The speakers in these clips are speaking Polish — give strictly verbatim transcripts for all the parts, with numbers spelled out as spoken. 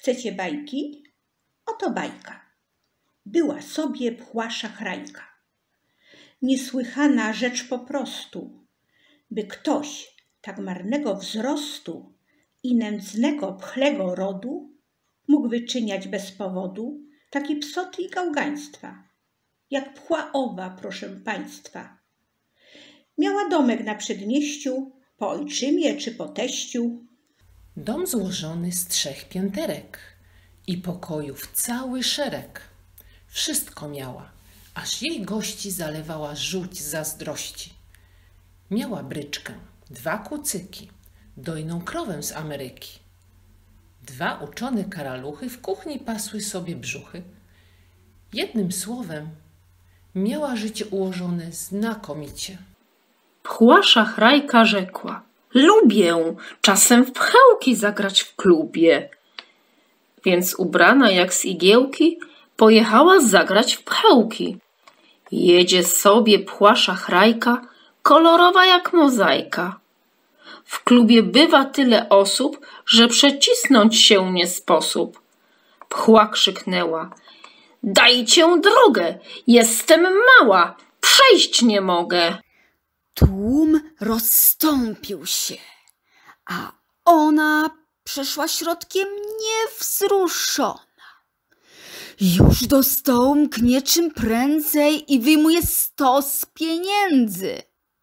Chcecie bajki? Oto bajka. Była sobie pchła szachrajka. Niesłychana rzecz po prostu, by ktoś tak marnego wzrostu i nędznego pchlego rodu mógł wyczyniać bez powodu takie psoty i gałgaństwa, jak pchła owa, proszę państwa. Miała domek na przedmieściu, po ojczymie czy po teściu. Dom złożony z trzech pięterek i pokojów cały szereg. Wszystko miała, aż jej gości zalewała żółć zazdrości. Miała bryczkę, dwa kucyki, dojną krowę z Ameryki. Dwa uczone karaluchy w kuchni pasły sobie brzuchy. Jednym słowem, miała życie ułożone znakomicie. Pchła szachrajka rzekła: lubię czasem w pchełki zagrać w klubie. Więc ubrana jak z igiełki pojechała zagrać w pchełki. Jedzie sobie pchła szachrajka, kolorowa jak mozaika. W klubie bywa tyle osób, że przecisnąć się nie sposób. Pchła krzyknęła: dajcie drogę, jestem mała, przejść nie mogę. Tłum rozstąpił się, a ona przeszła środkiem niewzruszona. Już do stołu mknie czym prędzej i wyjmuje stos pieniędzy.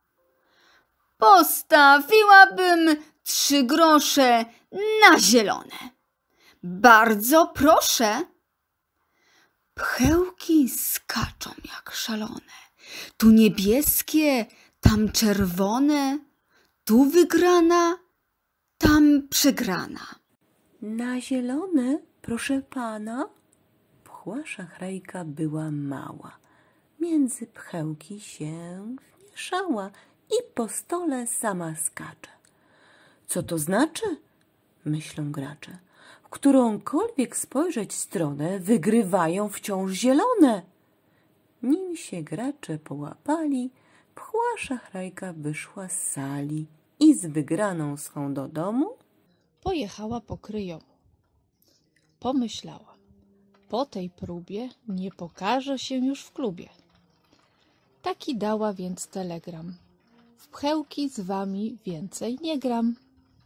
Postawiłabym trzy grosze na zielone. Bardzo proszę. Pchełki skaczą jak szalone. Tu niebieskie, tam czerwone, tu wygrana, tam przegrana. Na zielone, proszę pana. Pchła szachrajka była mała. Między pchełki się wmieszała i po stole sama skacze. Co to znaczy? Myślą gracze. W którąkolwiek spojrzeć stronę wygrywają wciąż zielone. Nim się gracze połapali, pchła szachrajka wyszła z sali i z wygraną swą do domu pojechała po kryjomu. Pomyślała: po tej próbie nie pokaże się już w klubie. Taki dała więc telegram: w pchełki z wami więcej nie gram.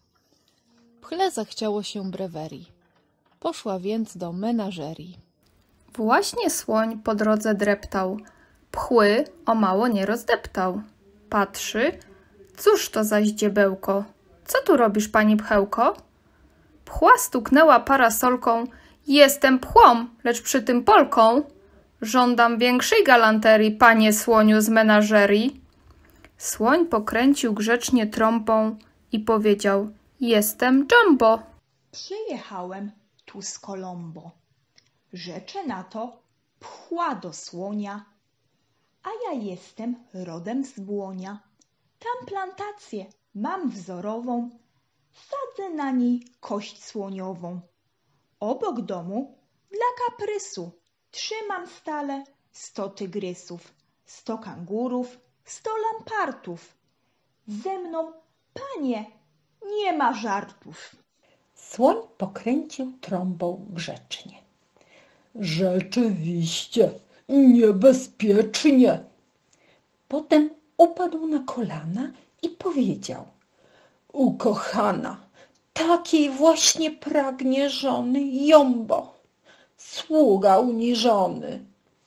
Pchle zachciało się brewerii. Poszła więc do menażerii. Właśnie słoń po drodze dreptał, pchły o mało nie rozdeptał. Patrzy, cóż to za zdziebełko? Co tu robisz, pani pchełko? Pchła stuknęła parasolką: jestem pchłą, lecz przy tym Polką. Żądam większej galanterii, panie słoniu z menażerii. Słoń pokręcił grzecznie trąbą i powiedział: jestem Jumbo. Przyjechałem tu z Kolombo. Rzeczę na to pchła do słonia, a ja jestem rodem z Błonia. Tam plantację mam wzorową, sadzę na niej kość słoniową. Obok domu dla kaprysu trzymam stale sto tygrysów, sto kangurów, sto lampartów. Ze mną, panie, nie ma żartów. Słoń pokręcił trąbą grzecznie. Rzeczywiście, niebezpiecznie. Potem upadł na kolana i powiedział: ukochana, takiej właśnie pragnie żony Jombo, sługa uniżony.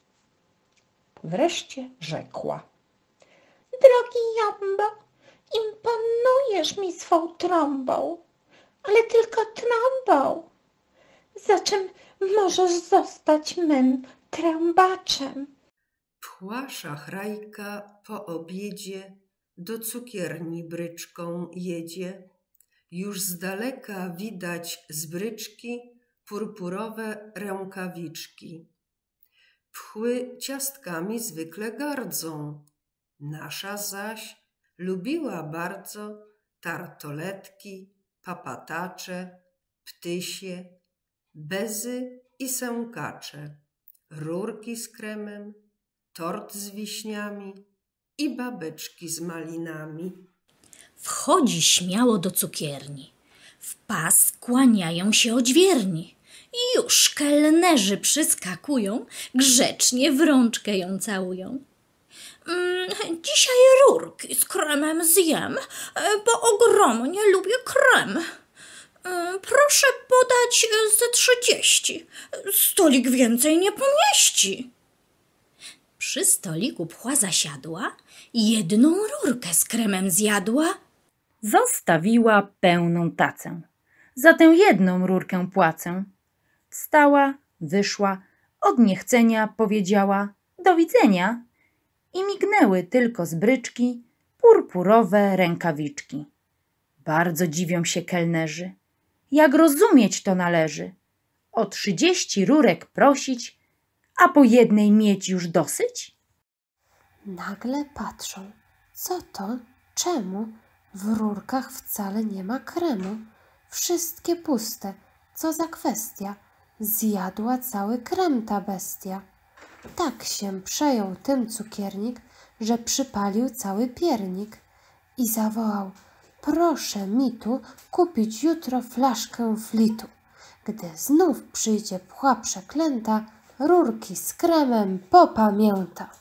Wreszcie rzekła: drogi Jombo, imponujesz mi swą trąbą, ale tylko trąbą. Za czym możesz zostać mym trębaczem? Pchła szachrajka po obiedzie do cukierni bryczką jedzie. Już z daleka widać z bryczki purpurowe rękawiczki. Pchły ciastkami zwykle gardzą, nasza zaś lubiła bardzo tartoletki, papatacze, ptysie, bezy i sękacze, rurki z kremem, tort z wiśniami i babeczki z malinami. Wchodzi śmiało do cukierni. W pas kłaniają się odźwierni. Już kelnerzy przyskakują, grzecznie w rączkę ją całują. Mm, dzisiaj rurki z kremem zjem, bo ogromnie lubię krem. Proszę podać ze trzydzieści. Stolik więcej nie pomieści. Przy stoliku pchła zasiadła, jedną rurkę z kremem zjadła. Zostawiła pełną tacę. Za tę jedną rurkę płacę. Wstała, wyszła, od niechcenia powiedziała do widzenia i mignęły tylko z bryczki purpurowe rękawiczki. Bardzo dziwią się kelnerzy. Jak rozumieć to należy? O trzydzieści rurek prosić, a po jednej mieć już dosyć? Nagle patrzą, co to, czemu? W rurkach wcale nie ma kremu. Wszystkie puste, co za kwestia? Zjadła cały krem ta bestia. Tak się przejął tym cukiernik, że przypalił cały piernik i zawołał: proszę mi tu kupić jutro flaszkę flitu. Gdy znów przyjdzie pchła przeklęta, rurki z kremem popamięta.